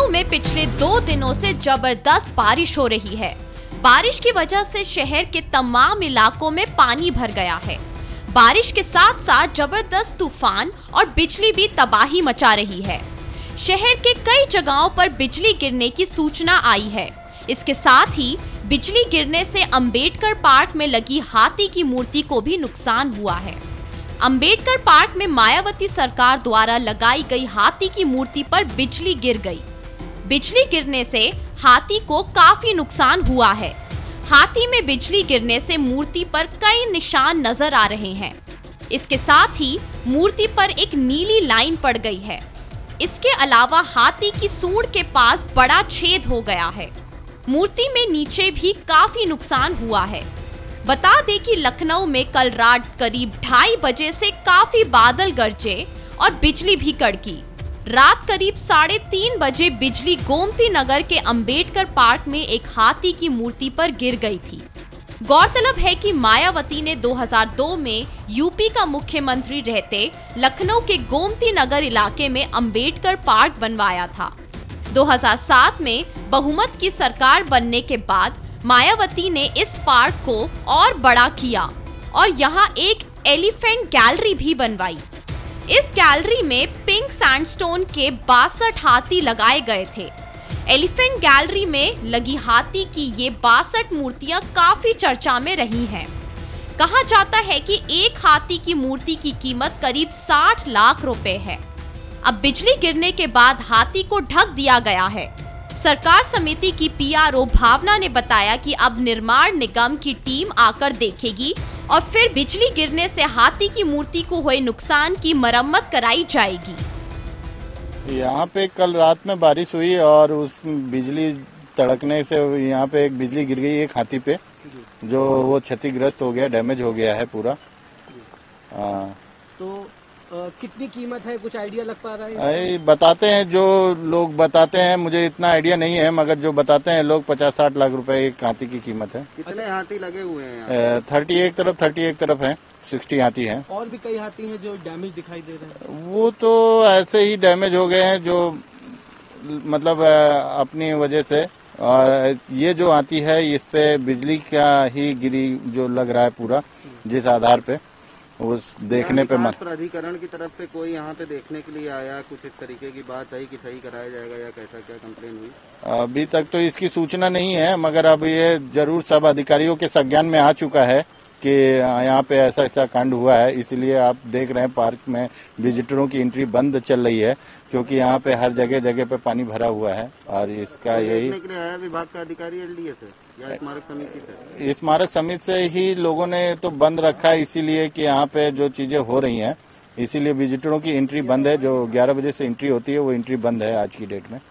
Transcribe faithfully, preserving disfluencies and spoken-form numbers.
में पिछले दो दिनों से जबरदस्त बारिश हो रही है। बारिश की वजह से शहर के तमाम इलाकों में पानी भर गया है। बारिश के साथ साथ जबरदस्त तूफान और बिजली भी तबाही मचा रही है। शहर के कई जगहों पर बिजली गिरने की सूचना आई है। इसके साथ ही बिजली गिरने से अंबेडकर पार्क में लगी हाथी की मूर्ति को भी नुकसान हुआ है। अंबेडकर पार्क में मायावती सरकार द्वारा लगाई गई हाथी की मूर्ति पर बिजली गिर गई। बिजली गिरने से हाथी को काफी नुकसान हुआ है। हाथी में बिजली गिरने से मूर्ति पर कई निशान नजर आ रहे हैं। इसके साथ ही मूर्ति पर एक नीली लाइन पड़ गई है। इसके अलावा हाथी की सूंड के पास बड़ा छेद हो गया है। मूर्ति में नीचे भी काफी नुकसान हुआ है। बता दें कि लखनऊ में कल रात करीब ढाई बजे से काफी बादल गरजे और बिजली भी कड़की। रात करीब साढ़े तीन बजे बिजली गोमती नगर के अंबेडकर पार्क में एक हाथी की मूर्ति पर गिर गई थी। गौरतलब है कि मायावती ने दो हज़ार दो में यूपी का मुख्यमंत्री रहते लखनऊ के गोमती नगर इलाके में अंबेडकर पार्क बनवाया था। दो हज़ार सात में बहुमत की सरकार बनने के बाद मायावती ने इस पार्क को और बड़ा किया और यहाँ एक एलिफेंट गैलरी भी बनवाई। इस गैलरी में पिंक सैंडस्टोन के बासठ हाथी लगाए गए थे। एलिफेंट गैलरी में लगी हाथी की ये बासठ मूर्तियां काफी चर्चा में रही हैं। कहा जाता है कि एक हाथी की मूर्ति की कीमत करीब साठ लाख रुपए है। अब बिजली गिरने के बाद हाथी को ढक दिया गया है। सरकार समिति की पीआरओ भावना ने बताया कि अब निर्माण निगम की टीम आकर देखेगी और फिर बिजली गिरने से हाथी की मूर्ति को हुए नुकसान की मरम्मत कराई जाएगी। यहाँ पे कल रात में बारिश हुई और उस बिजली तड़कने से यहाँ पे एक बिजली गिर गई एक हाथी पे, जो वो क्षतिग्रस्त हो गया, डैमेज हो गया है पूरा। आ, तो आ, कितनी कीमत है, कुछ आइडिया लग पा रहा है? बताते हैं जो लोग बताते हैं, मुझे इतना आइडिया नहीं है, मगर जो बताते हैं लोग पचास साठ लाख रुपए एक हाथी की कीमत है। कितने हाथी लगे हुए हैं? थर्टी एक तरफ थर्टी एक तरफ है, सिक्सटी हाथी हैं। और भी कई हाथी हैं जो डैमेज दिखाई दे रहे हैं। वो तो ऐसे ही डैमेज हो गए हैं जो मतलब अपनी वजह से, और ये जो हाथी है इस पे बिजली का ही गिरी जो लग रहा है पूरा, जिस आधार पे उस देखने पे मत प्राधिकरण की तरफ से कोई यहाँ पे देखने के लिए आया, कुछ इस तरीके की बात आई कि सही कराया जाएगा या कैसा क्या कंप्लेन हुई? अभी तक तो इसकी सूचना नहीं है, मगर अब ये जरूर सब अधिकारियों के संज्ञान में आ चुका है कि यहाँ पे ऐसा ऐसा कांड हुआ है। इसलिए आप देख रहे हैं पार्क में विजिटरों की एंट्री बंद चल रही है, क्योंकि यहाँ पे हर जगह जगह पे पानी भरा हुआ है। और इसका यही विभाग का अधिकारी एलडीए से या स्मारक समिति से? स्मारक समिति से ही लोगों ने तो बंद रखा है, इसीलिए कि यहाँ पे जो चीजें हो रही हैं, इसीलिए विजिटरों की एंट्री बंद है। जो ग्यारह बजे से एंट्री होती है वो एंट्री बंद है आज की डेट में।